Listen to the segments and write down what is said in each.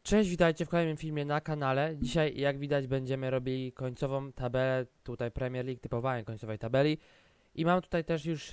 Cześć, witajcie w kolejnym filmie na kanale. Dzisiaj, jak widać, będziemy robili końcową tabelę, tutaj Premier League, typowanie końcowej tabeli. I mam tutaj też już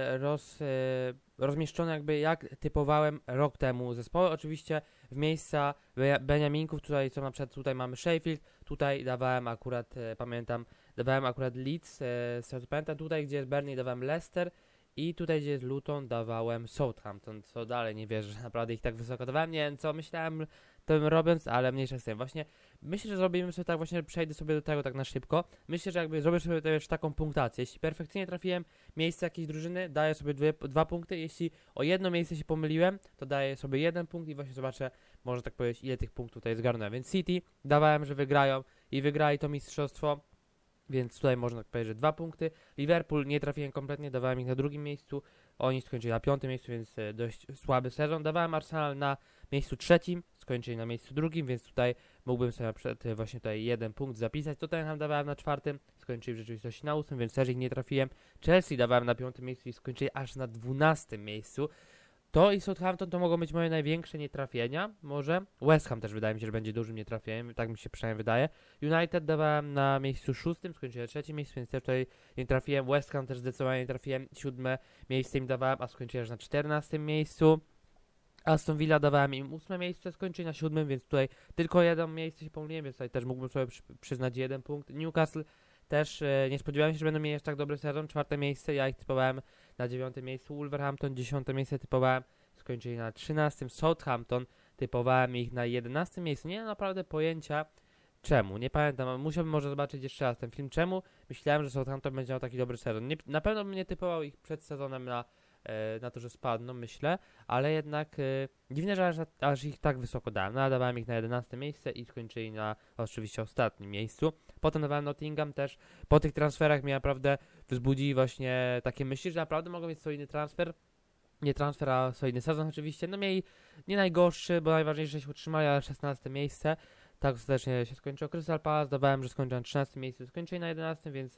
rozmieszczone jakby jak typowałem rok temu zespoły. Oczywiście w miejsca Beniaminków, tutaj co na przykład tutaj mamy Sheffield, tutaj dawałem akurat, pamiętam, dawałem akurat Leeds, pamiętam tutaj gdzie jest Burnley dawałem Leicester i tutaj gdzie jest Luton dawałem Southampton, co dalej nie wierzę, że naprawdę ich tak wysoko dawałem, nie wiem co myślałem tym robiąc, ale mniejsza z tym. Właśnie myślę, że zrobimy sobie tak, właśnie przejdę sobie do tego tak na szybko. Myślę, że jakby zrobię sobie też taką punktację. Jeśli perfekcyjnie trafiłem miejsce jakiejś drużyny, daję sobie dwa punkty. Jeśli o jedno miejsce się pomyliłem, to daję sobie 1 punkt i właśnie zobaczę, można tak powiedzieć, ile tych punktów tutaj zgarnąłem. Więc City dawałem, że wygrają i wygrali to mistrzostwo. Więc tutaj można tak powiedzieć, że 2 punkty. Liverpool nie trafiłem kompletnie, dawałem ich na drugim miejscu. Oni skończyli na 5. miejscu, więc dość słaby sezon. Dawałem Arsenal na miejscu 3, skończyli na miejscu 2, więc tutaj mógłbym sobie właśnie tutaj 1 punkt zapisać. Tottenham dawałem na 4, skończyli w rzeczywistości na 8, więc też ich nie trafiłem. Chelsea dawałem na 5. miejscu i skończyli aż na 12. miejscu. To i Southampton to mogą być moje największe nietrafienia, może. West Ham też wydaje mi się, że będzie dużym nietrafieniem, tak mi się przynajmniej wydaje. United dawałem na miejscu 6, skończyłem na 3. miejscu, więc też tutaj nie trafiłem. West Ham też zdecydowanie nie trafiłem, 7. miejsce im dawałem, a skończyłem na 14. miejscu. Aston Villa dawałem im 8. miejsce, skończyli na 7, więc tutaj tylko 1 miejsce się pomyliłem, więc tutaj też mógłbym sobie przyznać 1 punkt. Newcastle też nie spodziewałem się, że będą mieli tak dobry sezon. 4. miejsce, ja ich typowałem na 9. miejscu. Wolverhampton 10. miejsce typowałem, skończyli na 13. Southampton typowałem ich na 11. miejscu. Nie mam naprawdę pojęcia czemu, nie pamiętam, musiałbym może zobaczyć jeszcze raz ten film. Czemu myślałem, że Southampton będzie miał taki dobry sezon. Na pewno bym nie typował ich przed sezonem na to, że spadną, myślę, ale jednak dziwne, że aż ich tak wysoko dałem. No, dawałem ich na 11. miejsce i skończyli na oczywiście ostatnim miejscu. Potem dawałem Nottingham też. Po tych transferach mnie naprawdę wzbudzi właśnie takie myśli, że naprawdę mogą mieć solidny transfer. Nie transfer, a solidny sezon oczywiście. No mieli nie najgorszy, bo najważniejsze, że się utrzymali, ale 16. miejsce. Tak ostatecznie się skończyło. Crystal Palace dawałem, że skończył na 13. miejscu, skończyli na 11, więc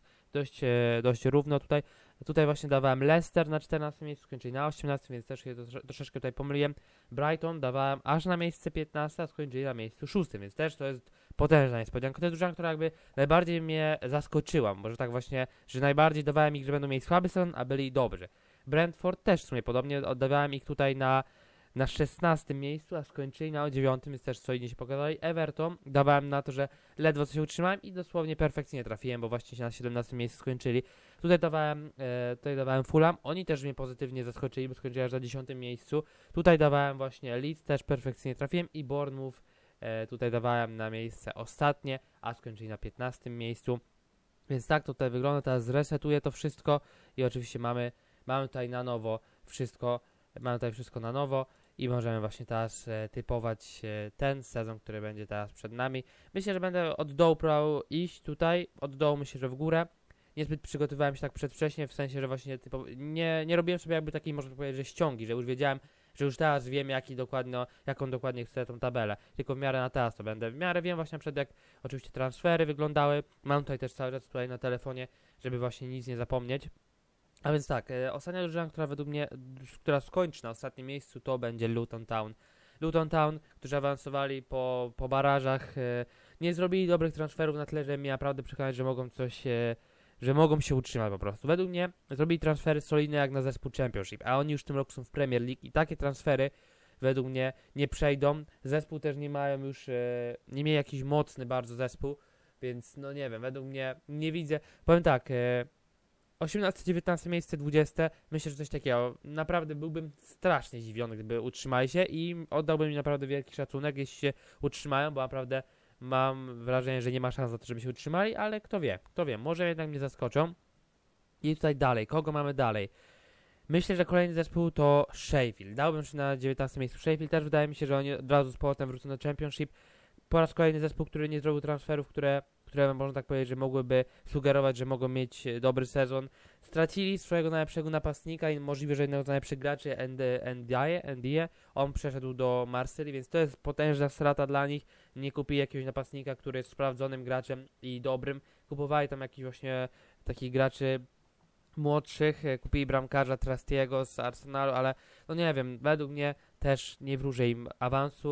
dość równo tutaj. Tutaj właśnie dawałem Leicester na 14. miejscu, skończyli na 18, więc też się troszeczkę tutaj pomyliłem. Brighton dawałem aż na miejsce 15, a skończyli na miejscu 6, więc też to jest potężna niespodzianka. To jest drużyna, która jakby najbardziej mnie zaskoczyła, może tak właśnie, że najbardziej dawałem ich, że będą mieli słaby sezon, a byli dobrzy. Brentford też w sumie podobnie, oddawałem ich tutaj na 16. miejscu, a skończyli na 9, więc też solidnie się pokazali. Everton dawałem na to, że ledwo co się utrzymałem i dosłownie perfekcyjnie trafiłem, bo właśnie się na 17. miejscu skończyli. Tutaj dawałem Fulham, oni też mnie pozytywnie zaskoczyli, bo skończyli aż na 10. miejscu. Tutaj dawałem właśnie Leeds, też perfekcyjnie trafiłem i Bournemouth tutaj dawałem na miejsce ostatnie, a skończyli na 15. miejscu. Więc tak to tutaj wygląda, teraz zresetuję to wszystko i oczywiście mamy tutaj na nowo wszystko, mamy tutaj wszystko na nowo. I możemy właśnie teraz typować ten sezon, który będzie teraz przed nami. Myślę, że będę od dołu próbował iść tutaj. Od dołu myślę, że w górę. Niezbyt przygotowywałem się tak przedwcześnie, w sensie, że właśnie nie robiłem sobie jakby takiej, można powiedzieć, że ściągi, że już wiedziałem, że już teraz wiem jaką dokładnie chcę tą tabelę. Tylko w miarę na teraz to będę. W miarę wiem właśnie przed jak oczywiście transfery wyglądały. Mam tutaj też cały czas tutaj na telefonie, żeby właśnie nic nie zapomnieć. A więc tak, ostatnia drużyna, która według mnie, która skończy na ostatnim miejscu, to będzie Luton Town. Luton Town, którzy awansowali po barażach, nie zrobili dobrych transferów na tyle, że mnie naprawdę przekonać, że mogą się utrzymać po prostu. Według mnie zrobili transfery solidne jak na zespół Championship, a oni już w tym roku są w Premier League i takie transfery według mnie nie przejdą. Zespół też nie mają już, nie mieli jakiś mocny bardzo zespół, więc no nie wiem, według mnie nie widzę. Powiem tak, 18, 19 miejsce, 20. Myślę, że coś takiego. Naprawdę byłbym strasznie zdziwiony, gdyby utrzymali się i oddałbym im naprawdę wielki szacunek, jeśli się utrzymają, bo naprawdę mam wrażenie, że nie ma szans na to, żeby się utrzymali, ale kto wie, może jednak mnie zaskoczą. I tutaj dalej, kogo mamy dalej? Myślę, że kolejny zespół to Sheffield. Dałbym się na 19 miejscu Sheffield, też wydaje mi się, że oni od razu z powrotem wrócą na Championship. Po raz kolejny zespół, który nie zrobił transferów, które można tak powiedzieć, że mogłyby sugerować, że mogą mieć dobry sezon. Stracili swojego najlepszego napastnika i możliwe, że jednego z najlepszych graczy, Ndie. On przeszedł do Marsylii, więc to jest potężna strata dla nich. Nie kupili jakiegoś napastnika, który jest sprawdzonym graczem i dobrym. Kupowali tam jakichś właśnie takich graczy młodszych, kupili bramkarza Trustiego z Arsenalu, ale no nie wiem, według mnie też nie wróżę im awansu.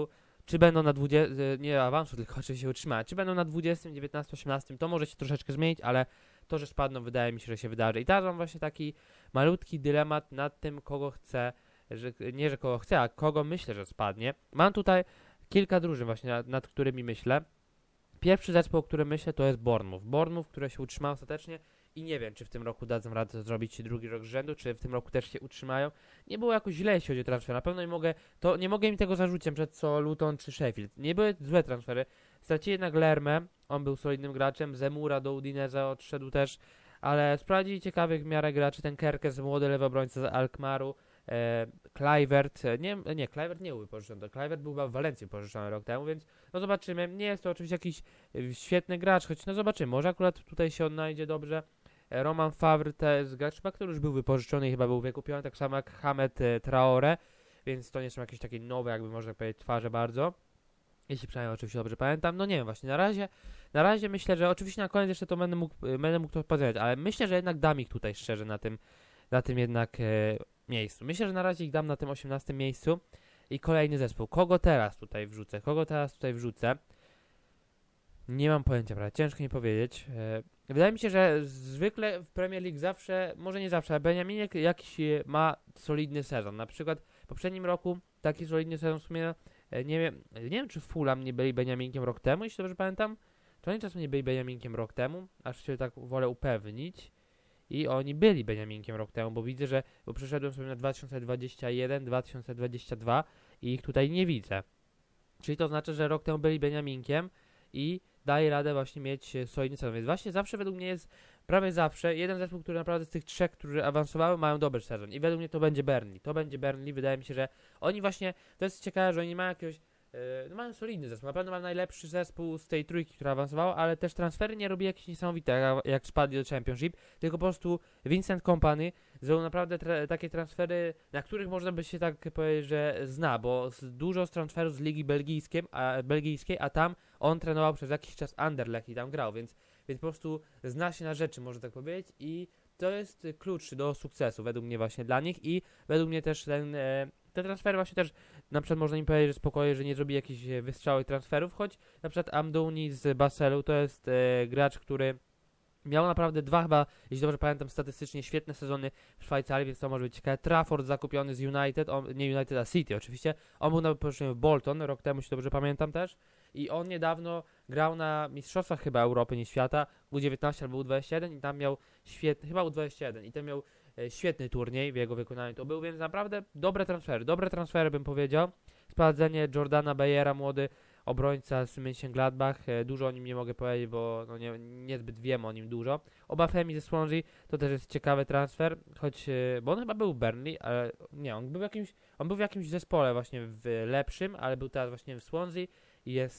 czy będą na 20, nie awansu, tylko oczywiście się utrzymają, czy będą na 20, 19, 18, to może się troszeczkę zmienić, ale to, że spadną, wydaje mi się, że się wydarzy. I teraz mam właśnie taki malutki dylemat nad tym, kogo chcę, nie, że kogo chcę, a kogo myślę, że spadnie. Mam tutaj kilka drużyn właśnie, nad którymi myślę. Pierwszy zespół, o którym myślę, to jest Bournemouth. Bournemouth, które się utrzymają ostatecznie i nie wiem, czy w tym roku dadzą radę zrobić drugi rok z rzędu, czy w tym roku też się utrzymają. Nie było jakoś źle, jeśli chodzi o transfer. Na pewno nie mogę im tego zarzucić, przed co Luton czy Sheffield. Nie były złe transfery. Stracili jednak Lermę, on był solidnym graczem, Zemura do Udinese odszedł też, ale sprawdzili ciekawych w miarę graczy, ten Kerkez, młody lewy obrońca z Alkmaru, Kluivert, Kluivert nie był wypożyczony, Kluivert był chyba w Walencji wypożyczony rok temu, więc no zobaczymy. Nie jest to oczywiście jakiś świetny gracz, choć no zobaczymy, może akurat tutaj się odnajdzie dobrze. Roman Favre to jest gracz, który już był wypożyczony i chyba był wykupiony, tak samo jak Hamed Traore, więc to nie są jakieś takie nowe, jakby można powiedzieć, twarze bardzo. Jeśli przynajmniej oczywiście dobrze pamiętam, no nie wiem, właśnie na razie myślę, że oczywiście na koniec jeszcze to będę mógł to powiedzieć, ale myślę, że jednak dam ich tutaj szczerze na tym jednak miejscu. Myślę, że na razie ich dam na tym 18 miejscu i kolejny zespół. Kogo teraz tutaj wrzucę? Nie mam pojęcia, prawda? Ciężko mi powiedzieć. Wydaje mi się, że zwykle w Premier League zawsze, może nie zawsze, ale Beniaminek jakiś ma solidny sezon. Na przykład w poprzednim roku taki solidny sezon w sumie, nie wiem czy Fulham nie byli Beniaminkiem rok temu, jeśli dobrze pamiętam. To oni czasem nie byli Beniaminkiem rok temu, aż się tak wolę upewnić. I oni byli Beniaminkiem rok temu, bo widzę, bo przeszedłem sobie na 2021, 2022 i ich tutaj nie widzę. Czyli to znaczy, że rok temu byli Beniaminkiem i daje radę właśnie mieć solidny sezon. Więc właśnie zawsze według mnie jest, prawie zawsze, jeden zespół, który naprawdę z tych trzech, którzy awansowały, mają dobry sezon. I według mnie to będzie Burnley. Wydaje mi się, że oni właśnie, to jest ciekawe, że oni mają jakiegoś, mają solidny zespół. Na pewno mają najlepszy zespół z tej trójki, która awansowała, ale też transfery nie robi jakieś niesamowite, jak spadli do Championship, tylko po prostu Vincent Kompany zrobił naprawdę takie transfery, na których można by się tak powiedzieć, że zna, bo dużo z transferów z ligi belgijskiej, a tam on trenował przez jakiś czas Anderlecht i tam grał, więc po prostu zna się na rzeczy, można tak powiedzieć, i to jest klucz do sukcesu według mnie właśnie dla nich i według mnie też te transfery właśnie też, na przykład można im powiedzieć, że spokojnie, że nie zrobi jakichś wystrzałych transferów, choć na przykład Amdouni z Baselu to jest gracz, który miał naprawdę dwa chyba, jeśli dobrze pamiętam, statystycznie świetne sezony w Szwajcarii, więc to może być ciekawe. Trafford zakupiony z United, nie United, a City oczywiście. On był na wypożyczeniu w Bolton, rok temu, jeśli dobrze pamiętam też. I on niedawno grał na mistrzostwach chyba Europy, nie świata, U19 albo U21 i tam miał chyba U21 i tam miał świetny turniej w jego wykonaniu. To był więc naprawdę dobre transfery bym powiedział. Sprawdzenie Jordana Bayera, młody obrońca z Mönchengladbach, dużo o nim nie mogę powiedzieć, bo no niezbyt wiem o nim dużo. Obafemi ze Swansea to też jest ciekawy transfer, choć, bo on chyba był w Burnley, ale nie, on był w jakimś zespole właśnie w lepszym, ale był teraz właśnie w Swansea i jest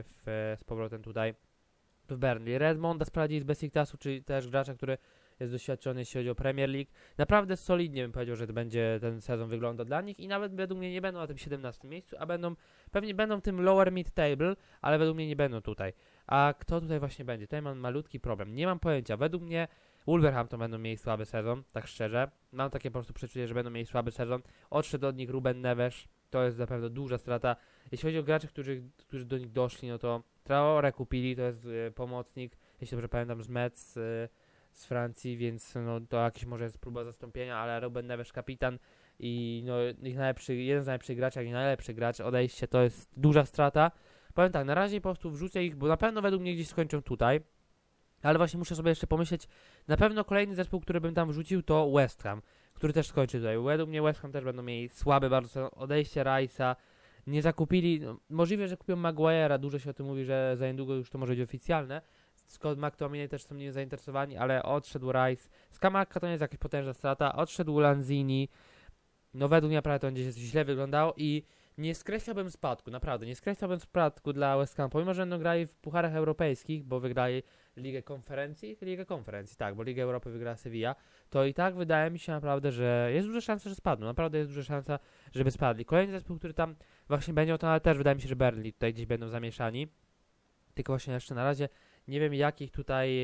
z powrotem tutaj w Burnley. Redmonda sprawdzili z Besiktasu, czyli też gracza, który jest doświadczony, jeśli chodzi o Premier League. Naprawdę solidnie bym powiedział, że to będzie ten sezon wyglądał dla nich i nawet według mnie nie będą na tym 17 miejscu, a pewnie będą tym lower mid table, ale według mnie nie będą tutaj. A kto tutaj właśnie będzie? Tutaj mam malutki problem. Nie mam pojęcia. Według mnie Wolverhampton będą mieli słaby sezon, tak szczerze. Mam takie po prostu przeczucie, że będą mieli słaby sezon. Odszedł od nich Ruben Neves. To jest zapewne duża strata. Jeśli chodzi o graczy, którzy do nich doszli, no to Traore kupili, to jest pomocnik, jeśli dobrze pamiętam, z Metz, z Francji, więc no, to jakiś może jest próba zastąpienia, ale Ruben Neves kapitan i no, jeden z najlepszych graczy, jak i najlepszy gracz, odejście to jest duża strata. Powiem tak, na razie po prostu wrzucę ich, bo na pewno według mnie gdzieś skończą tutaj, ale właśnie muszę sobie jeszcze pomyśleć, na pewno kolejny zespół, który bym tam wrzucił, to West Ham, który też skończy tutaj. Według mnie West Ham też będą mieli słaby bardzo odejście Rice'a, nie zakupili, no, możliwe, że kupią Maguire'a, dużo się o tym mówi, że za niedługo już to może być oficjalne. Scott McTominay też są nim zainteresowani, ale odszedł Rice. Scamacca to nie jest jakaś potężna strata, odszedł Lanzini. No według mnie naprawdę to będzie źle wyglądało i nie skreślałbym spadku, naprawdę, nie skreślałbym spadku dla West Ham, pomimo, że będą grali w pucharach europejskich, bo wygrali Ligę Konferencji, tak, bo Ligę Europy wygrała Sevilla, to i tak wydaje mi się naprawdę, że jest duża szansa, że spadną, naprawdę jest duża szansa, żeby spadli. Kolejny zespół, który tam właśnie będzie, to też wydaje mi się, że Burnley tutaj gdzieś będą zamieszani, tylko właśnie jeszcze na razie nie wiem jakich tutaj,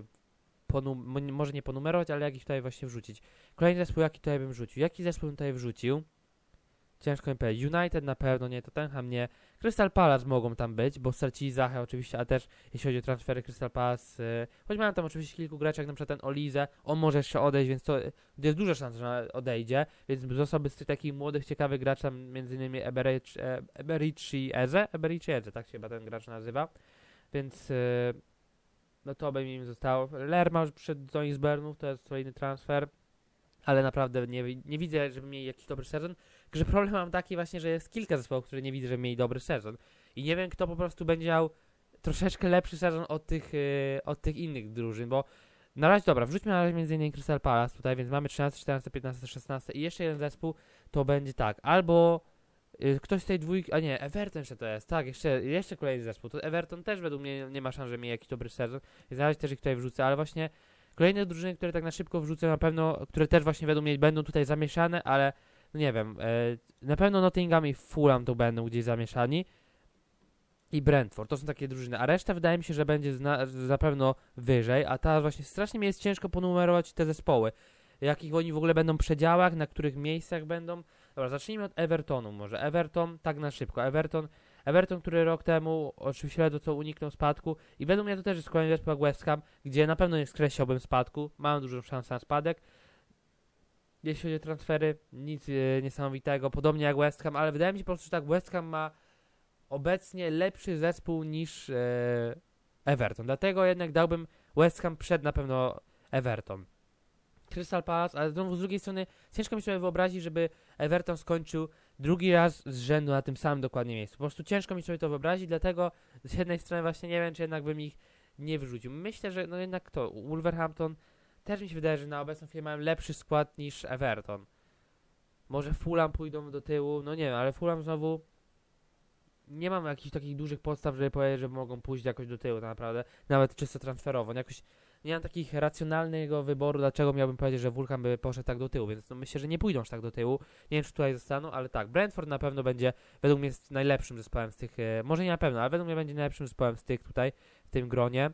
może nie ponumerować, ale jakich tutaj właśnie wrzucić. Kolejny zespół, jaki tutaj bym wrzucił? Jaki zespół bym tutaj wrzucił? ciężko mi powiedzieć. United na pewno nie, Tottenham nie. Crystal Palace mogą tam być, bo stracili Zachę oczywiście, a też jeśli chodzi o transfery Crystal Palace, choć mają tam oczywiście kilku graczy, jak na przykład ten Olize, on może jeszcze odejść, więc to jest duża szansa, że odejdzie, więc zostałby z tych takich młodych, ciekawych graczy, tam między innymi Eberici Eze, tak się chyba ten gracz nazywa, więc no to by mi zostało. Lerma już przyszedł do nich z Bernów, to jest kolejny transfer, ale naprawdę nie widzę, żeby mieli jakiś dobry sezon. Że problem mam taki właśnie, że jest kilka zespołów, które nie widzę, żeby mieli dobry sezon. I nie wiem, kto po prostu będzie miał troszeczkę lepszy sezon od tych innych drużyn, bo na razie, dobra, wrzućmy na razie między innymi Crystal Palace tutaj, więc mamy 13, 14, 15, 16 i jeszcze jeden zespół, to będzie tak, albo ktoś z tej dwójki, a nie, Everton jeszcze to jest, tak, jeszcze kolejny zespół, to Everton też według mnie nie ma szans, że mieli jakiś dobry sezon, więc na razie też ich tutaj wrzucę, ale właśnie kolejne drużyny, które tak na szybko wrzucę na pewno, które też właśnie według mnie będą tutaj zamieszane, ale no nie wiem, na pewno Nottingham i Fulham tu będą gdzieś zamieszani i Brentford, to są takie drużyny, a reszta wydaje mi się, że będzie na pewno wyżej, a ta właśnie strasznie mi jest ciężko ponumerować te zespoły, jakich oni w ogóle będą przedziałach, na których miejscach będą. Dobra, zacznijmy od Evertonu może, Everton tak na szybko, Everton, który rok temu oczywiście ledwo co uniknął spadku i według mnie to też jest kolejny zespół jak West Ham, gdzie na pewno nie skreślałbym spadku, mają dużą szansę na spadek. Jeśli chodzi o transfery, nic niesamowitego, podobnie jak West Ham, ale wydaje mi się po prostu, że tak, West Ham ma obecnie lepszy zespół niż Everton, dlatego jednak dałbym West Ham przed na pewno Everton. Crystal Palace, ale znowu z drugiej strony ciężko mi sobie wyobrazić, żeby Everton skończył drugi raz z rzędu na tym samym dokładnie miejscu. Po prostu ciężko mi sobie to wyobrazić, dlatego z jednej strony właśnie nie wiem, czy jednak bym ich nie wyrzucił. Myślę, że no jednak kto? Wolverhampton też mi się wydaje, że na obecną chwilę mają lepszy skład niż Everton. Może Fulham pójdą do tyłu, no nie wiem, ale Fulham znowu nie mam jakichś takich dużych podstaw, żeby powiedzieć, że mogą pójść jakoś do tyłu, tak naprawdę, nawet czysto transferowo. Jakoś nie mam takich racjonalnego wyboru, dlaczego miałbym powiedzieć, że Fulham by poszedł tak do tyłu, więc no myślę, że nie pójdą aż tak do tyłu. Nie wiem, czy tutaj zostaną, ale tak, Brentford na pewno będzie, według mnie jest najlepszym zespołem z tych, może nie na pewno, ale według mnie będzie najlepszym zespołem z tych tutaj, w tym gronie.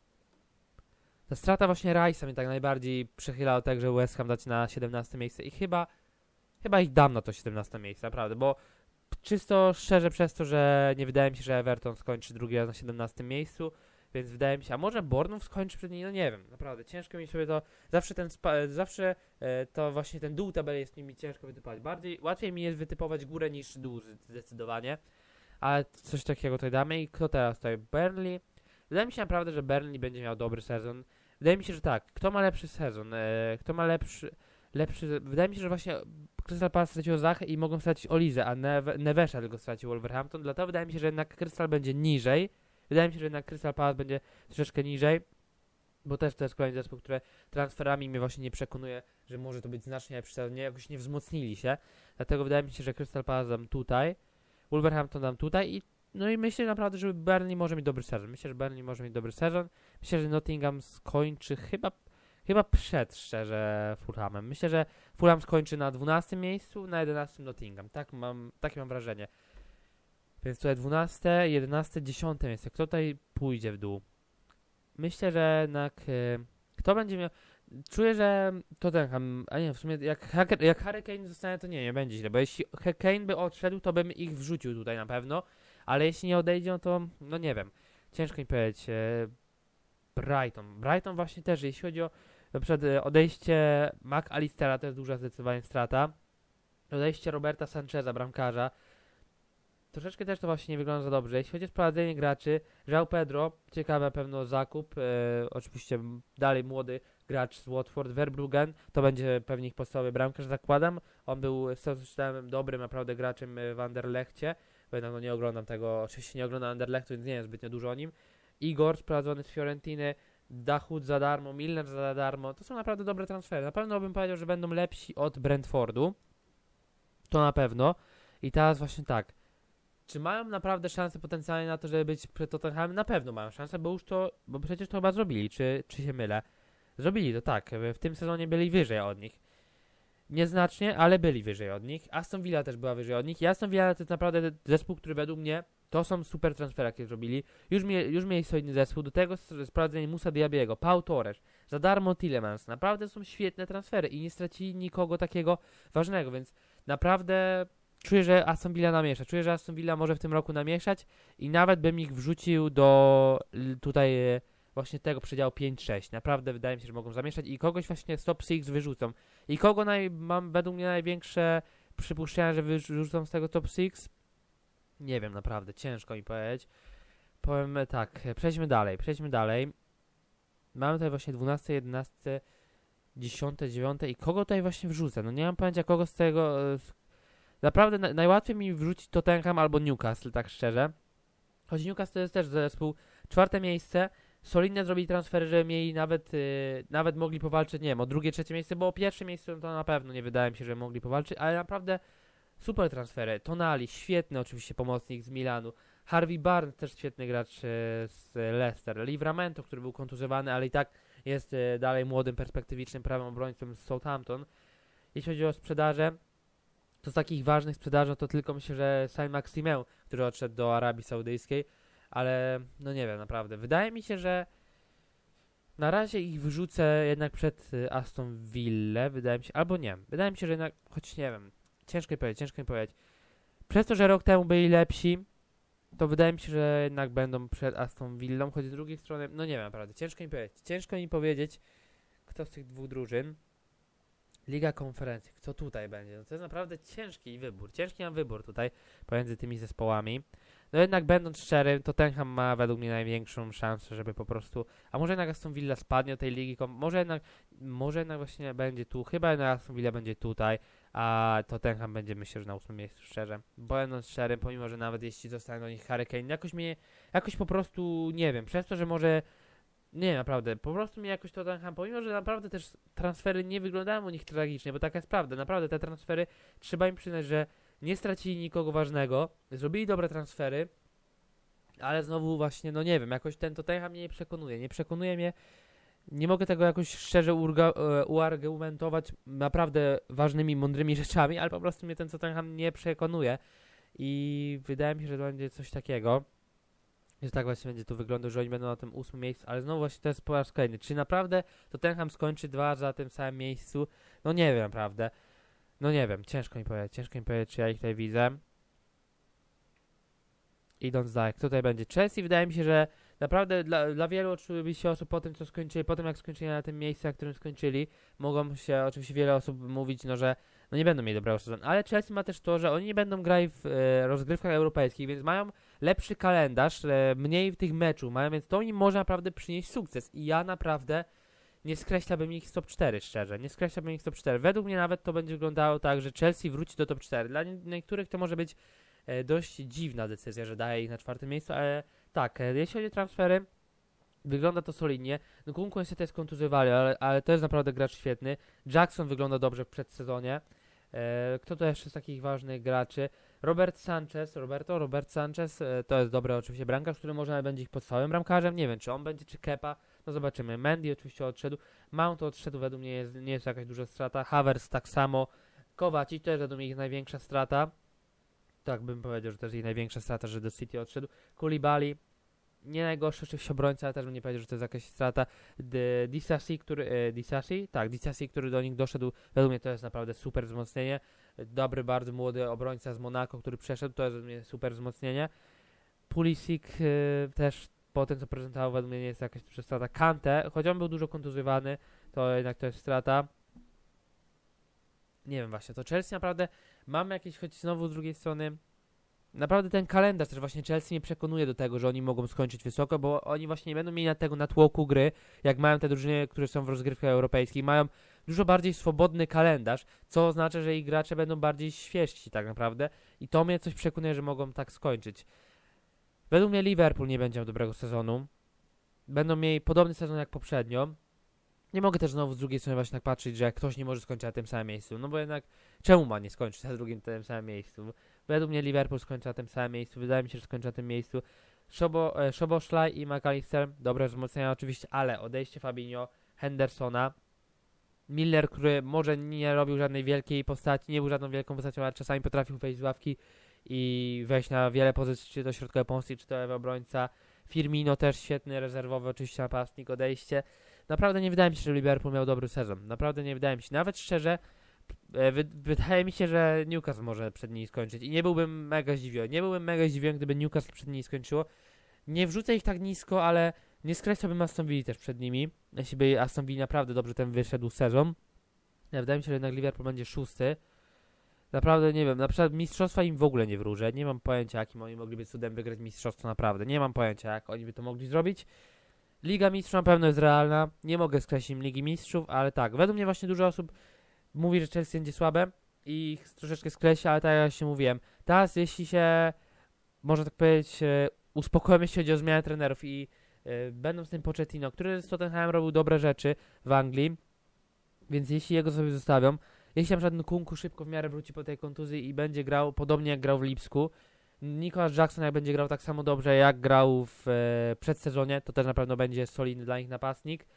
Ta strata właśnie Rice'a mnie tak najbardziej przechylała tak, że West Ham dać na 17 miejsce i chyba ich dam na to 17 miejsce, naprawdę, bo czysto szczerze przez to, że nie wydaje mi się, że Everton skończy drugi raz na 17 miejscu, więc wydaje mi się, a może Bournemouth skończy przed niej, no nie wiem, naprawdę, ciężko mi sobie to, zawsze to właśnie ten dół tabeli jest mi ciężko wytypować, łatwiej mi jest wytypować górę niż dół zdecydowanie, ale coś takiego tutaj damy i kto teraz tutaj, Burnley, wydaje mi się naprawdę, że Burnley będzie miał dobry sezon, wydaje mi się, że tak, kto ma lepszy sezon, kto ma lepszy, wydaje mi się, że właśnie Crystal Palace stracił Zachę i mogą stracić Olizę, a Nevesza tylko stracił Wolverhampton, dlatego wydaje mi się, że jednak Crystal będzie niżej. Wydaje mi się, że jednak Crystal Palace będzie troszeczkę niżej, bo też to jest kolejny zespół, który transferami mnie właśnie nie przekonuje, że może to być znacznie lepszy sezon, jakoś nie wzmocnili się. Dlatego wydaje mi się, że Crystal Palace dam tutaj, Wolverhampton dam tutaj i no i myślę naprawdę, że Burnley może mieć dobry sezon. Myślę, że Nottingham skończy chyba przed, szczerze, Fulhamem. Myślę, że Fulham skończy na 12 miejscu, na 11 Nottingham. Takie mam wrażenie. Więc tutaj 12, 11, 10 miejsce. Kto tutaj pójdzie w dół? Myślę, że jednak... kto będzie miał... Czuję, że Tottenham... A nie, w sumie jak Harry Kane zostanie, to nie będzie źle. Bo jeśli Kane by odszedł, to bym ich wrzucił tutaj na pewno. Ale jeśli nie odejdzie, no to... No nie wiem. Ciężko mi powiedzieć. Brighton właśnie też, jeśli chodzi o na przykład odejście McAllistera, to jest duża zdecydowanie strata. Odejście Roberta Sancheza, bramkarza. Troszeczkę też to właśnie nie wygląda za dobrze. Jeśli chodzi o sprowadzenie graczy, João Pedro, ciekawy na pewno zakup. Oczywiście dalej młody gracz z Watford, Verbruggen, to będzie pewnie ich podstawowy bramkarz, zakładam. On był, z tego co czytałem, dobrym naprawdę graczem w Anderlechcie. Bo jednak no, nie oglądam tego, oczywiście nie oglądam Anderlechtu, więc nie wiem zbytnio dużo o nim. Igor sprowadzony z Fiorentiny, Dachut za darmo, Milner za darmo. To są naprawdę dobre transfery. Na pewno bym powiedział, że będą lepsi od Brentfordu. To na pewno. I teraz właśnie tak. Czy mają naprawdę szansę potencjalnie na to, żeby być przed Tottenhamem? Na pewno mają szansę, bo przecież to chyba zrobili. Czy się mylę? Zrobili to, tak. W tym sezonie byli wyżej od nich. Nieznacznie, ale byli wyżej od nich. Aston Villa też była wyżej od nich. I Aston Villa to jest naprawdę zespół, który według mnie to są super transfery, jakie zrobili. Już mieli solidny zespół. Do tego sprowadzenie Musa Diabiego, Pau Torres, za darmo Tielemans. Naprawdę są świetne transfery i nie stracili nikogo takiego ważnego, więc naprawdę czuję, że Aston Villa namiesza. Czuję, że Aston Villa może w tym roku namieszać i nawet bym ich wrzucił do tutaj właśnie tego przedziału 5-6. Naprawdę wydaje mi się, że mogą zamieszać i kogoś właśnie z top 6 wyrzucą. I kogo mam według mnie największe przypuszczenia, że wyrzucą z tego top 6? Nie wiem, naprawdę, ciężko mi powiedzieć. Powiem tak, przejdźmy dalej. Mamy tutaj właśnie 12, 11, 10, 9 i kogo tutaj właśnie wrzucę? No nie mam pojęcia kogo z tego... Naprawdę najłatwiej mi wrzucić Tottenham albo Newcastle, tak szczerze. Choć Newcastle to jest też zespół 4 miejsce. Solidne zrobili transfery, żeby mieli nawet mogli powalczyć, nie wiem, o drugie, trzecie miejsce, bo o pierwsze miejsce to na pewno nie wydaje mi się, że mogli powalczyć, ale naprawdę super transfery. Tonali, świetny oczywiście pomocnik z Milanu. Harvey Barnes, też świetny gracz z Leicester. Livramento, który był kontuzjowany, ale i tak jest dalej młodym, perspektywicznym prawym obrońcą z Southampton. Jeśli chodzi o sprzedaże, to z takich ważnych sprzedaży to tylko myślę, że Saint-Maximin, który odszedł do Arabii Saudyjskiej, ale no nie wiem, naprawdę. Wydaje mi się, że na razie ich wyrzucę jednak przed Aston Villa, wydaje mi się, albo nie. Wydaje mi się, że jednak, choć nie wiem, ciężko mi powiedzieć. Przez to, że rok temu byli lepsi, to wydaje mi się, że jednak będą przed Aston Villą, choć z drugiej strony, no nie wiem, naprawdę, ciężko mi powiedzieć, kto z tych dwóch drużyn. Liga Konferencji, kto tutaj będzie? No to jest naprawdę ciężki mam wybór tutaj pomiędzy tymi zespołami. No jednak będąc szczerym, Tottenham ma według mnie największą szansę, żeby po prostu, a może jednak Aston Villa spadnie do tej ligi, może jednak właśnie będzie tu, chyba jednak Aston Villa będzie tutaj, a Tottenham będzie myślę, że na 8 miejscu, szczerze. Będąc szczerym, pomimo, że nawet jeśli zostanie do nich Harry Kane, jakoś po prostu, nie wiem, przez to, że może, nie, naprawdę, po prostu mnie jakoś Tottenham, pomimo, że naprawdę też transfery nie wyglądają u nich tragicznie, bo taka jest prawda, naprawdę te transfery, trzeba im przyznać, że nie stracili nikogo ważnego, zrobili dobre transfery, ale znowu właśnie, no nie wiem, jakoś ten Tottenham mnie nie przekonuje mnie, nie mogę tego jakoś szczerze uargumentować naprawdę ważnymi, mądrymi rzeczami, ale po prostu mnie ten Tottenham nie przekonuje i wydaje mi się, że to będzie coś takiego, że tak właśnie będzie to wyglądać, że oni będą na tym 8 miejscu, ale znowu właśnie to jest po raz kolejny. Czy naprawdę Tottenham skończy 2 za tym samym miejscu? No nie wiem, naprawdę. No nie wiem, ciężko mi powiedzieć, czy ja ich tutaj widzę. Idąc dalej, kto tutaj będzie? Chelsea, wydaje mi się, że naprawdę dla wielu oczywiście osób po tym, co skończyli, po tym jak skończyli na tym miejscu, na którym skończyli, mogą się oczywiście wiele osób mówić, no że no nie będą mieli dobrego sezonu, ale Chelsea ma też to, że oni nie będą grali w rozgrywkach europejskich, więc mają lepszy kalendarz, mniej tych meczów mają, więc to im może naprawdę przynieść sukces i ja naprawdę nie skreślałbym ich z top 4, szczerze. Nie skreślałbym ich z top 4. Według mnie nawet to będzie wyglądało tak, że Chelsea wróci do top 4. Dla niektórych to może być dość dziwna decyzja, że daje ich na 4. miejscu, ale tak, jeśli chodzi o transfery, wygląda to solidnie. Nkunku niestety jest kontuzjowany, ale to jest naprawdę gracz świetny. Jackson wygląda dobrze w przedsezonie. Kto to jeszcze z takich ważnych graczy? Robert Sanchez to jest dobry oczywiście bramkarz, który może będzie ich podstawowym bramkarzem. Nie wiem, czy on będzie, czy Kepa. No zobaczymy. Mendy oczywiście odszedł. Mount odszedł, według mnie nie jest jakaś duża strata. Havertz tak samo. Kowacic to jest według mnie ich największa strata. Tak bym powiedział, że to jest ich największa strata, że do City odszedł. Koulibaly, nie najgorszy oczywiście obrońca, ale też bym nie powiedział, że to jest jakaś strata. Disasi, który do nich doszedł, według mnie to jest naprawdę super wzmocnienie. Dobry, bardzo młody obrońca z Monako, który przeszedł, to jest według mnie super wzmocnienie. Pulisic też po tym, co prezentował, według mnie nie jest jakaś duża strata. Kante, choć on był dużo kontuzjowany, to jednak to jest strata. Nie wiem właśnie, to Chelsea naprawdę mamy jakieś, choć znowu z drugiej strony, naprawdę ten kalendarz też właśnie Chelsea nie przekonuje do tego, że oni mogą skończyć wysoko, bo oni właśnie nie będą mieli na tego natłoku gry, jak mają te drużyny, które są w rozgrywkach europejskich. Mają dużo bardziej swobodny kalendarz, co oznacza, że ich gracze będą bardziej świeżsi tak naprawdę i to mnie coś przekonuje, że mogą tak skończyć. Według mnie Liverpool nie będzie miał dobrego sezonu. Będą mieli podobny sezon jak poprzednio. Nie mogę też znowu z drugiej strony właśnie tak patrzeć, że ktoś nie może skończyć na tym samym miejscu. No bo jednak czemu ma nie skończyć na tym samym miejscu? Według mnie Liverpool skończy na tym samym miejscu. Wydaje mi się, że skończy na tym miejscu. Szoboszlaj i McAllister, dobre wzmocnienia oczywiście, ale odejście Fabinho, Hendersona, Miller, który może nie robił żadnej wielkiej postaci, nie był żadną wielką postacią, ale czasami potrafił wejść z ławki i wejść na wiele pozycji, czy to środkowej pomocy, czy to lewy obrońca. Firmino też świetny, rezerwowy oczywiście napastnik, odejście. Naprawdę nie wydaje mi się, że Liverpool miał dobry sezon. Naprawdę nie wydaje mi się. Nawet szczerze, Wydaje mi się, że Newcastle może przed nimi skończyć i nie byłbym mega zdziwiony. Nie byłbym mega zdziwiony, gdyby Newcastle przed nimi skończyło. Nie wrzucę ich tak nisko, ale nie skreślałbym Aston Villa też przed nimi. Jeśli by Aston Villa naprawdę dobrze ten wyszedł sezon. Wydaje mi się, że jednak Liverpool będzie 6. Naprawdę nie wiem, na przykład mistrzostwa im w ogóle nie wróżę. Nie mam pojęcia, jakim oni mogliby cudem wygrać mistrzostwo, naprawdę. Nie mam pojęcia, jak oni by to mogli zrobić. Liga Mistrzów na pewno jest realna. Nie mogę skreślić im Ligi Mistrzów, ale tak, według mnie właśnie dużo osób mówi, że Chelsea będzie słabe i ich troszeczkę skreśla, ale tak jak się mówiłem. Teraz jeśli się, można tak powiedzieć, uspokoją, jeśli chodzi o zmianę trenerów i będą z tym Pochettino, który z Tottenhamem robił dobre rzeczy w Anglii, więc jeśli jego sobie zostawią, jeśli na przykład Nkunku szybko w miarę wróci po tej kontuzji i będzie grał podobnie jak grał w Lipsku, Nicholas Jackson jak będzie grał tak samo dobrze jak grał w przedsezonie, to też na pewno będzie solidny dla nich napastnik.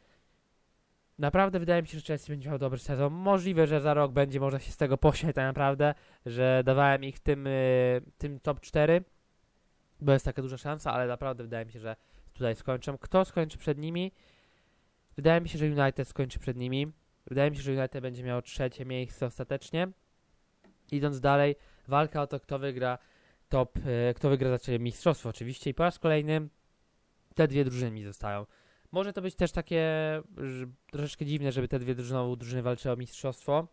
Naprawdę wydaje mi się, że Chelsea będzie miał dobry sezon. Możliwe, że za rok będzie można się z tego pośmiać tak naprawdę, że dawałem ich tym top 4, bo jest taka duża szansa, ale naprawdę wydaje mi się, że tutaj skończą. Kto skończy przed nimi? Wydaje mi się, że United skończy przed nimi. Wydaje mi się, że United będzie miał 3. miejsce ostatecznie. Idąc dalej, walka o to, kto wygra kto wygra mistrzostwo oczywiście i po raz kolejny te dwie drużyny mi zostają. Może to być też takie troszeczkę dziwne, żeby te dwie drużyny walczyły o mistrzostwo,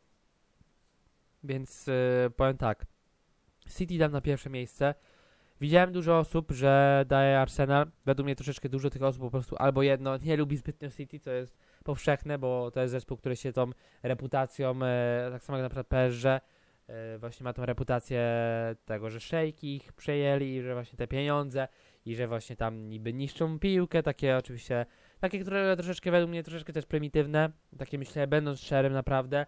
więc powiem tak, City dam na pierwsze miejsce. Widziałem dużo osób, że daje Arsenal. Według mnie troszeczkę dużo tych osób po prostu albo jedno nie lubi zbytnio City, co jest powszechne, bo to jest zespół, który się tą reputacją, tak samo jak na przykład PSG, właśnie ma tą reputację tego, że szejki ich przejęli i że właśnie te pieniądze i że właśnie tam niby niszczą piłkę, takie oczywiście, takie, które troszeczkę według mnie troszeczkę też prymitywne, takie myślę, będąc szczerym naprawdę,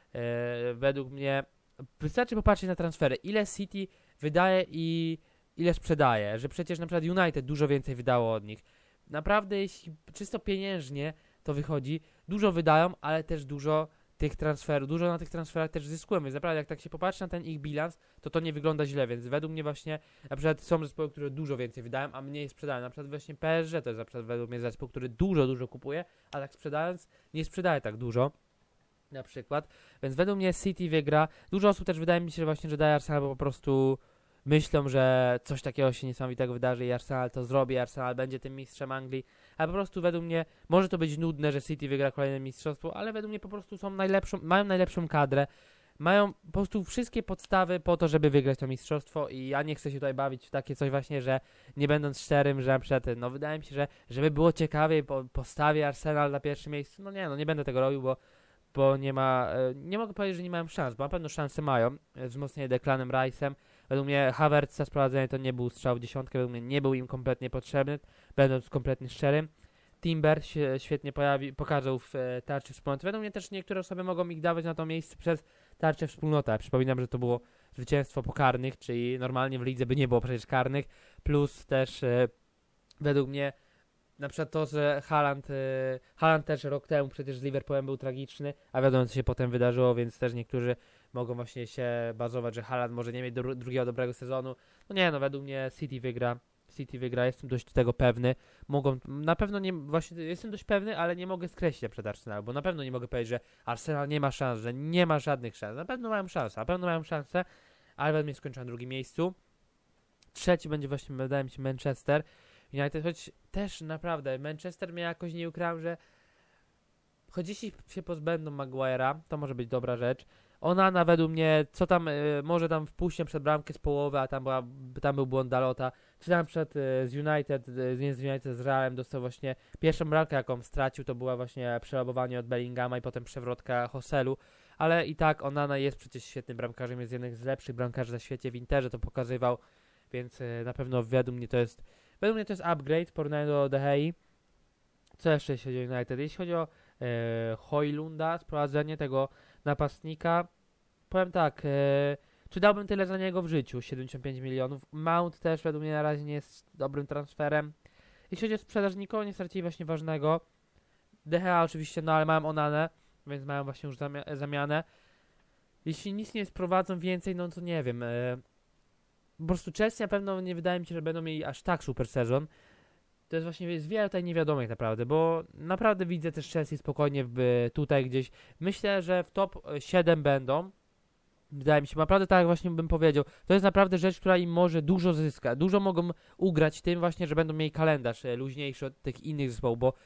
według mnie wystarczy popatrzeć na transfery, ile City wydaje i ile sprzedaje, że przecież na przykład United dużo więcej wydało od nich. Naprawdę jeśli czysto pieniężnie to wychodzi, dużo wydają, ale też dużo na tych transferach też zyskują, więc naprawdę jak tak się popatrzy na ten ich bilans, to nie wygląda źle, więc według mnie właśnie na przykład są zespoły, które dużo więcej wydają, a mniej sprzedają, na przykład właśnie PSG to jest na przykład według mnie zespół, który dużo kupuje, a tak sprzedając nie sprzedaje tak dużo, na przykład, więc według mnie City wygra. Dużo osób też wydaje mi się, że właśnie, że daje Arsenal, bo po prostu myślą, że coś takiego się niesamowitego wydarzy i Arsenal to zrobi, Arsenal będzie tym mistrzem Anglii, ale po prostu według mnie może to być nudne, że City wygra kolejne mistrzostwo, ale według mnie po prostu mają najlepszą kadrę, mają po prostu wszystkie podstawy po to, żeby wygrać to mistrzostwo i ja nie chcę się tutaj bawić w takie coś właśnie, że nie będąc szczerym, że na przykład, no wydaje mi się, że żeby było ciekawiej, postawię Arsenal na pierwszym miejscu, nie będę tego robił, bo nie mogę powiedzieć, że nie mają szans, bo na pewno szanse mają, wzmocnienie Declanem Rice'em. Według mnie Havertza sprowadzenie to nie był strzał w dziesiątkę, według mnie nie był im kompletnie potrzebny, będąc kompletnie szczerym. Timber się świetnie pokazał w tarczy wspólnoty. Według mnie też niektóre osoby mogą ich dawać na to miejsce przez tarczę wspólnota. Przypominam, że to było zwycięstwo po karnych, czyli normalnie w lidze by nie było przecież karnych, plus też według mnie na przykład to, że Haaland też rok temu przecież z Liverpoolem był tragiczny, a wiadomo co się potem wydarzyło, więc też niektórzy mogą właśnie się bazować, że Haaland może nie mieć drugiego dobrego sezonu. Według mnie City wygra, jestem dość tego pewny. Na pewno nie, właśnie jestem dość pewny, ale nie mogę skreślić przed Arsenal, bo na pewno nie mogę powiedzieć, że Arsenal nie ma szans, że nie ma żadnych szans. Na pewno mają szansę, ale według mnie skończą na drugim miejscu. Trzeci będzie właśnie, wydaje mi się, Manchester United, choć też naprawdę Manchester mnie jakoś nie ukrałem, że choć jeśli się pozbędą Maguire'a, to może być dobra rzecz. Onana według mnie, co tam, może tam wpuścić przed bramkę z połowy, a tam był błąd Dalota, czy tam przed z United z Realem dostał właśnie pierwszą bramkę, jaką stracił, to była właśnie przelobowanie od Bellingama i potem przewrotka Hoselu, ale i tak Onana jest przecież świetnym bramkarzem, jest jednym z lepszych bramkarzy na świecie, w Interze to pokazywał, więc na pewno według mnie to jest upgrade w porównaniu do De Gei. Co jeszcze jeśli chodzi o United? Jeśli chodzi o Højlunda, sprowadzenie tego napastnika, powiem tak, czy dałbym tyle za niego w życiu? 75 milionów. Mount też według mnie na razie nie jest dobrym transferem. Jeśli chodzi o sprzedaż, nikogo nie stracili właśnie ważnego. De Gea oczywiście, ale mają Onanę, więc mają właśnie już zamianę. Jeśli nic nie sprowadzą więcej, to nie wiem. Po prostu Chelsea na pewno nie wydaje mi się, że będą mieli aż tak super sezon. to jest właśnie jest wiele tutaj niewiadomych naprawdę, bo naprawdę widzę też Chelsea spokojnie tutaj gdzieś. Myślę, że w top 7 będą. Wydaje mi się, naprawdę tak jak właśnie bym powiedział, to jest naprawdę rzecz, która im może dużo zyskać. Dużo mogą ugrać tym właśnie, że będą mieli kalendarz luźniejszy od tych innych zespołów, bo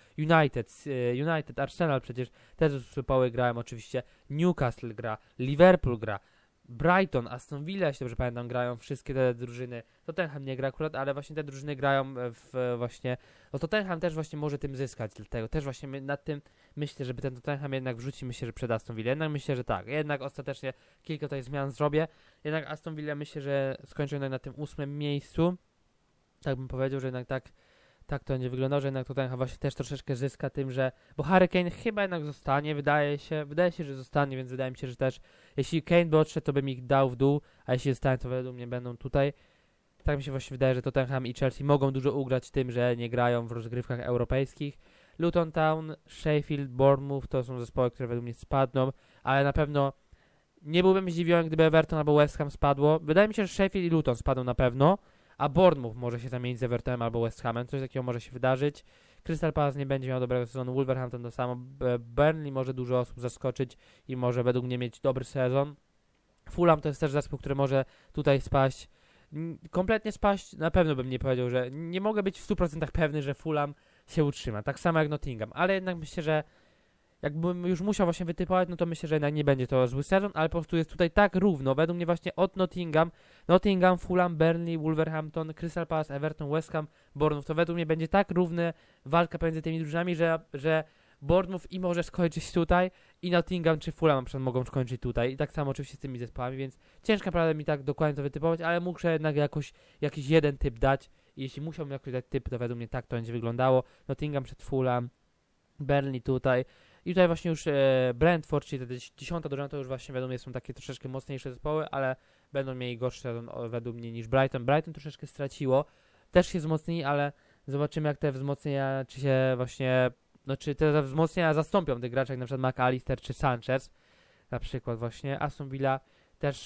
United, Arsenal przecież te zespoły grają oczywiście, Newcastle gra, Liverpool gra, Brighton, Aston Villa, jeśli dobrze pamiętam, grają wszystkie te drużyny. Tottenham nie gra akurat, ale właśnie te drużyny grają właśnie. No Tottenham też właśnie może tym zyskać, dlatego też właśnie nad tym myślę, żeby ten Tottenham jednak wrzuci, myślę, że przed Aston Villa. Jednak myślę, że tak. Jednak ostatecznie kilka tutaj zmian zrobię. Jednak Aston Villa myślę, że skończę jednak na tym 8. miejscu. Tak bym powiedział, że jednak tak to będzie wyglądało, że jednak Tottenham właśnie też troszeczkę zyska tym, że bo Harry Kane chyba jednak zostanie, wydaje się, że zostanie, więc wydaje mi się, że też jeśli Kane by odszedł, to bym ich dał w dół, a jeśli zostanie, to według mnie będą tutaj. Tak mi się właśnie wydaje, że Tottenham i Chelsea mogą dużo ugrać tym, że nie grają w rozgrywkach europejskich. Luton Town, Sheffield, Bournemouth to są zespoły, które według mnie spadną, ale na pewno nie byłbym zdziwiony, gdyby Everton albo West Ham spadło. Wydaje mi się, że Sheffield i Luton spadną na pewno, a Bournemouth może się zamienić z Evertonem albo West Hamem. Coś takiego może się wydarzyć. Crystal Palace nie będzie miał dobrego sezonu, Wolverhampton to samo, Burnley może dużo osób zaskoczyć i może według mnie mieć dobry sezon. Fulham to jest też zespół, który może tutaj spaść. Kompletnie spaść na pewno bym nie powiedział, że nie mogę być w 100% pewny, że Fulham się utrzyma. Tak samo jak Nottingham, ale jednak myślę, że jakbym już musiał właśnie wytypować, no to myślę, że jednak nie będzie to zły sezon, ale po prostu jest tutaj tak równo, według mnie właśnie od Nottingham, Fulham, Burnley, Wolverhampton, Crystal Palace, Everton, West Ham, Bournemouth, to według mnie będzie tak równa walka pomiędzy tymi drużynami, że Bournemouth i może skończyć tutaj i Nottingham czy Fulham na przykład mogą skończyć tutaj i tak samo oczywiście z tymi zespołami, więc ciężko naprawdę mi tak dokładnie to wytypować, ale muszę jednak jakiś jeden typ dać i jeśli musiałbym jakoś dać typ, to według mnie tak to będzie wyglądało. Nottingham przed Fulham, Burnley tutaj i tutaj właśnie już Brentford, czyli te 10. drużyna, to już właśnie według mnie są takie troszeczkę mocniejsze zespoły, ale będą mieli gorszy sezon według mnie niż Brighton. Brighton troszeczkę straciło, też się wzmocnili, ale zobaczymy jak te wzmocnienia, czy się właśnie, no czy te wzmocnienia zastąpią tych graczy jak na przykład McAllister czy Sanchez, na przykład właśnie. Aston Villa też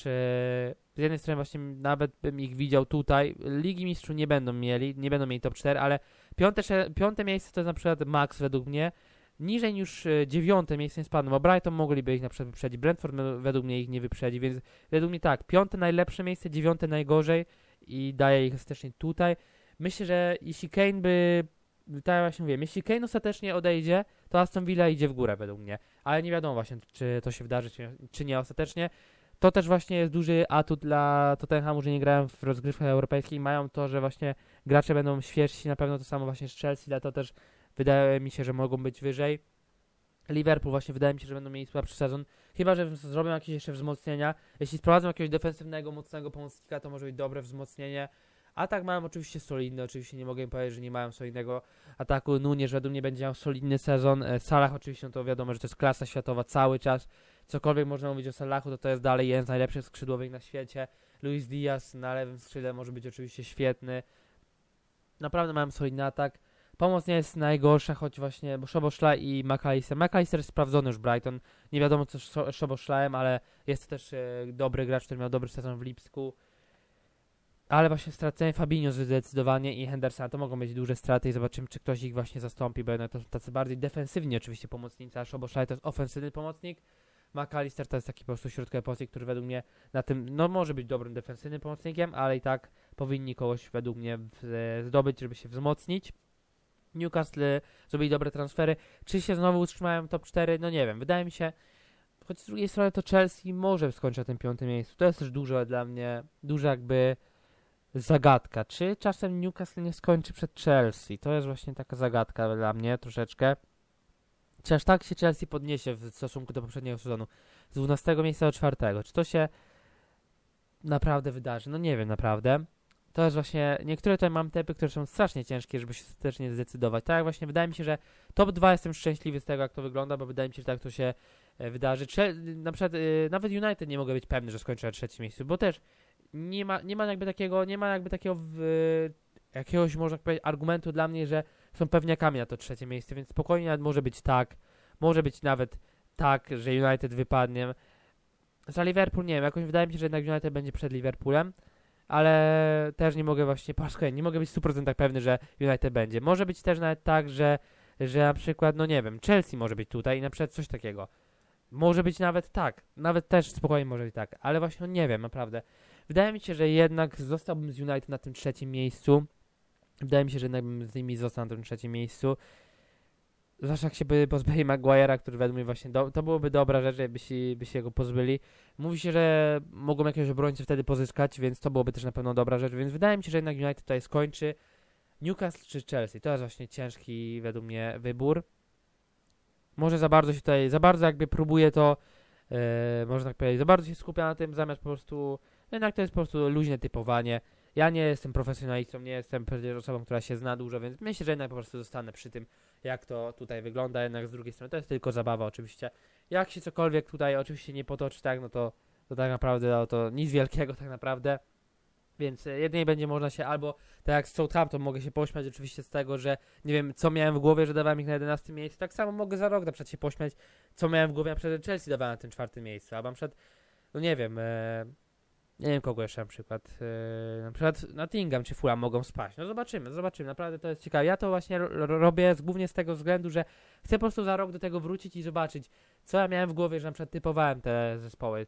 z jednej strony właśnie nawet bym ich widział tutaj, Ligi Mistrzów nie będą mieli top 4, ale piąte miejsce to jest na przykład max według mnie. Niżej niż 9. miejsce nie spadną, bo Brighton mogliby ich na przykład wyprzedzić, Brentford według mnie ich nie wyprzedzi, więc według mnie tak, 5. najlepsze miejsce, 9. najgorzej i daje ich ostatecznie tutaj. Myślę, że jeśli Kane tak właśnie mówię, jeśli Kane ostatecznie odejdzie, to Aston Villa idzie w górę według mnie, ale nie wiadomo właśnie, czy to się wydarzy, czy nie ostatecznie. To też właśnie jest duży atut dla Tottenhamu, że nie grają w rozgrywkach europejskich, mają to, że właśnie gracze będą świeżsi, na pewno to samo właśnie z Chelsea, ale to też wydaje mi się, że mogą być wyżej. Liverpool właśnie wydaje mi się, że będą mieli słabszy sezon. Chyba że zrobią jakieś jeszcze wzmocnienia. Jeśli sprowadzą jakiegoś defensywnego, mocnego pomocnika, to może być dobre wzmocnienie. Atak mają oczywiście solidny, oczywiście nie mogę im powiedzieć, że nie mają solidnego ataku. Nunes według mnie będzie miał solidny sezon. Salah oczywiście, no to wiadomo, że to jest klasa światowa cały czas. Cokolwiek można mówić o Salahu, to jest dalej jeden z najlepszych skrzydłowych na świecie. Luis Diaz na lewym skrzydle może być oczywiście świetny. Naprawdę mają solidny atak. Pomoc nie jest najgorsza, choć właśnie, bo Szoboszlaj i McAllister. McAllister jest sprawdzony już Brighton. Nie wiadomo co z Szoboszlajem, ale jest to też dobry gracz, który miał dobry sezon w Lipsku. Ale właśnie stracenie Fabinho zdecydowanie i Hendersona to mogą być duże straty i zobaczymy, czy ktoś ich właśnie zastąpi, bo to są tacy bardziej defensywni oczywiście pomocnicy, a Szoboszlaj to jest ofensywny pomocnik. McAllister to jest taki po prostu środkowy pomocnik, który według mnie na tym, no może być dobrym defensywnym pomocnikiem, ale i tak powinni kogoś według mnie zdobyć, żeby się wzmocnić. Newcastle zrobili dobre transfery. Czy się znowu utrzymają top 4? No nie wiem. Wydaje mi się, choć z drugiej strony to Chelsea może skończyć na tym 5. miejscu. To jest też duża dla mnie, duża jakby zagadka. Czy czasem Newcastle nie skończy przed Chelsea? To jest właśnie taka zagadka dla mnie troszeczkę. Czy aż tak się Chelsea podniesie w stosunku do poprzedniego sezonu? Z 12 miejsca do 4. Czy to się naprawdę wydarzy? No nie wiem naprawdę. To jest właśnie, niektóre tutaj mam typy, które są strasznie ciężkie, żeby się też nie zdecydować. Tak właśnie, wydaje mi się, że top 2 jestem szczęśliwy z tego, jak to wygląda, bo wydaje mi się, że tak to się wydarzy. Na przykład nawet United nie mogę być pewny, że skończy na 3. miejscu, bo też nie ma jakby takiego, jakiegoś, można powiedzieć, argumentu dla mnie, że są pewniakami na to 3. miejsce, więc spokojnie nawet może być tak, może być nawet tak, że United wypadnie. Za Liverpool nie wiem, jakoś wydaje mi się, że jednak United będzie przed Liverpoolem. ale też nie mogę właśnie, po raz kolejny, nie mogę być w 100% pewny, że United będzie. Może być też nawet tak, że na przykład, no nie wiem, Chelsea może być tutaj i na przykład coś takiego. Może być nawet tak, nawet też spokojnie może być tak, ale właśnie no nie wiem, naprawdę. Wydaje mi się, że jednak zostałbym z United na tym trzecim miejscu. Wydaje mi się, że jednak bym z nimi został na tym trzecim miejscu. Zwłaszcza jak się by pozbyli Maguire'a, który według mnie właśnie, to byłoby dobra rzecz, by się go pozbyli. Mówi się, że mogą jakiegoś obrońcę wtedy pozyskać, więc to byłoby też na pewno dobra rzecz, więc wydaje mi się, że jednak United tutaj skończy. Newcastle czy Chelsea? To jest właśnie ciężki według mnie wybór. Może za bardzo jakby próbuje to, można tak powiedzieć, za bardzo się skupia na tym, zamiast po prostu, jednak to jest po prostu luźne typowanie. Ja nie jestem profesjonalistą, nie jestem przecież osobą, która się zna dużo, więc myślę, że jednak po prostu zostanę przy tym, jak to tutaj wygląda, jednak z drugiej strony to jest tylko zabawa oczywiście. Jak się cokolwiek tutaj oczywiście nie potoczy, tak, no to tak naprawdę, no to nic wielkiego tak naprawdę. Więc jedynie będzie można się albo, tak jak z Southampton, mogę się pośmiać oczywiście z tego, że nie wiem, co miałem w głowie, że dawałem ich na 11 miejscu. Tak samo mogę za rok na przykład się pośmiać, co miałem w głowie, na przykład, że Chelsea dawałem na tym 4 miejscu. Albo na przykład, no nie wiem, nie wiem kogo jeszcze na przykład Nottingham czy Fulham mogą spaść. No zobaczymy, naprawdę to jest ciekawe. Ja to właśnie robię głównie z tego względu, że chcę po prostu za rok do tego wrócić i zobaczyć, co ja miałem w głowie, że na przykład typowałem te zespoły.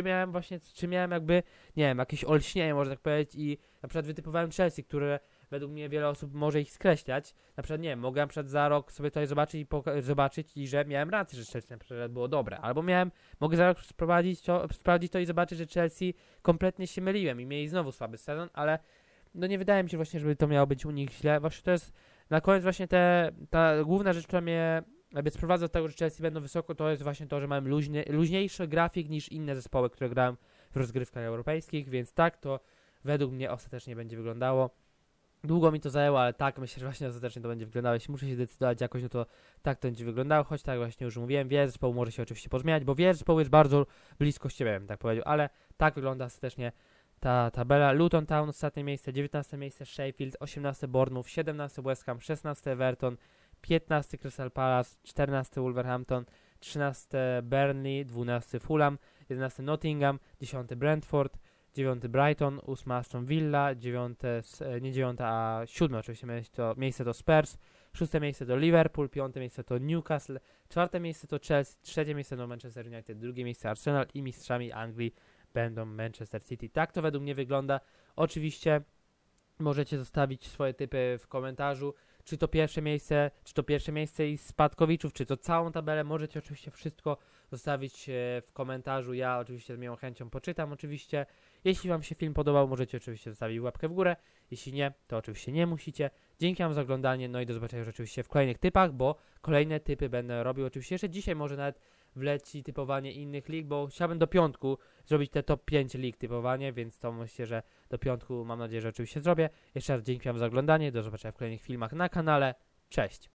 Czy miałem jakby, nie wiem, jakieś olśnienie, można tak powiedzieć, i na przykład wytypowałem Chelsea, które według mnie wiele osób może ich skreślać. Na przykład, nie wiem, mogę na przykład za rok sobie tutaj zobaczyć i że miałem rację, że Chelsea na przykład było dobre. Albo mogę za rok sprawdzić to i zobaczyć, że Chelsea kompletnie się myliłem i mieli znowu słaby sezon, ale no nie wydaje mi się właśnie, żeby to miało być u nich źle. Właśnie to jest na koniec właśnie ta główna rzecz, która mnie jakby sprowadza do tego, że Chelsea będą wysoko, to jest właśnie to, że mają luźniejszy grafik niż inne zespoły, które grałem w rozgrywkach europejskich, więc tak to według mnie ostatecznie będzie wyglądało. Długo mi to zajęło, ale tak, myślę, że właśnie ostatecznie to będzie wyglądało. Jeśli muszę się zdecydować jakoś, no to tak to będzie wyglądało, choć tak właśnie już mówiłem, wiele zespołu może się oczywiście pozmieniać, bo wiele zespołu jest bardzo blisko siebie, bym tak powiedział, ale tak wygląda ostatecznie ta tabela. Luton Town ostatnie miejsce, 19 miejsce Sheffield, 18 Bournemouth, 17 West Ham, 16 Everton, 15 Crystal Palace, 14 Wolverhampton, 13 Burnley, 12 Fulham, 11 Nottingham, 10 Brentford, 9 Brighton, 8 Aston Villa, 9, nie 9, a 7 oczywiście miejsce to Spurs, 6 miejsce to Liverpool, 5 miejsce to Newcastle, 4 miejsce to Chelsea, 3 miejsce to Manchester United, 2 miejsce Arsenal i mistrzami Anglii będą Manchester City. Tak to według mnie wygląda. Oczywiście możecie zostawić swoje typy w komentarzu, czy to pierwsze miejsce i spadkowiczów, czy to całą tabelę. Możecie oczywiście wszystko zostawić w komentarzu. Ja oczywiście z miłą chęcią poczytam oczywiście. Jeśli wam się film podobał, możecie oczywiście zostawić łapkę w górę. Jeśli nie, to oczywiście nie musicie. Dzięki wam za oglądanie, no i do zobaczenia już oczywiście w kolejnych typach, bo kolejne typy będę robił oczywiście jeszcze dzisiaj, może nawet wleci typowanie innych lig, bo chciałbym do piątku zrobić te top 5 lig typowanie, więc to myślę, że do piątku mam nadzieję, że oczywiście zrobię. Jeszcze raz dzięki wam za oglądanie, do zobaczenia w kolejnych filmach na kanale. Cześć!